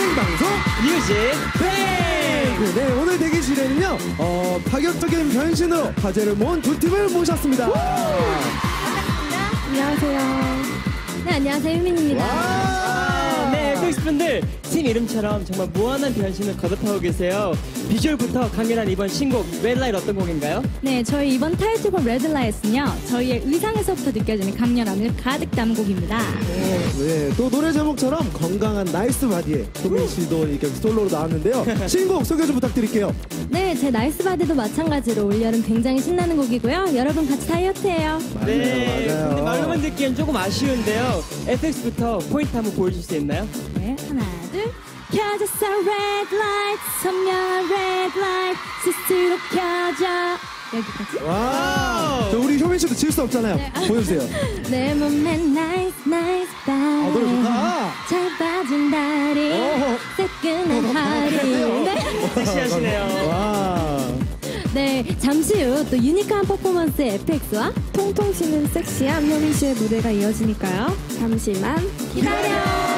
생방송 뮤직뱅. 네, 오늘 대기실에는요 파격적인 변신으로 화제를 모은 두 팀을 모셨습니다. 안녕하세요. 네, 안녕하세요. 유민입니다. 네, FX분들 팀 이름처럼 정말 무한한 변신을 거듭하고 계세요. 비주얼부터 강렬한 이번 신곡 레드라이트 어떤 곡인가요? 네, 저희 이번 타이틀곡 레드라이트는요, 저희의 의상에서부터 느껴지는 강렬함을 가득 담은 곡입니다. 네, 또 노래 제목처럼 건강한 나이스 바디에 소민 씨도 이렇게 솔로로 나왔는데요. 신곡 소개 좀 부탁드릴게요. 네, 제 나이스 바디도 마찬가지로 올여름 굉장히 신나는 곡이고요. 여러분 같이 다이어트해요. 네, 맞아요. 근데 말로만 듣기엔 조금 아쉬운데요. FX부터 포인트 한번 보여줄 수 있나요? 네, 하나, 둘. 켜졌어, red light, 선명한 red light, 스스로 켜져. 여기까지. 와, 저 우리 효민 씨도 질 수 없잖아요. 네. 보여주세요. 내 몸에 nice, nice body. 노래 좋다. 잘 빠진 다리, 새끈한 허리. 네. 섹시하시네요. 와. 네, 잠시 후 또 유니크한 퍼포먼스의 FX와 통통 튀는 섹시한 효민 씨의 무대가 이어지니까요. 잠시만 기다려.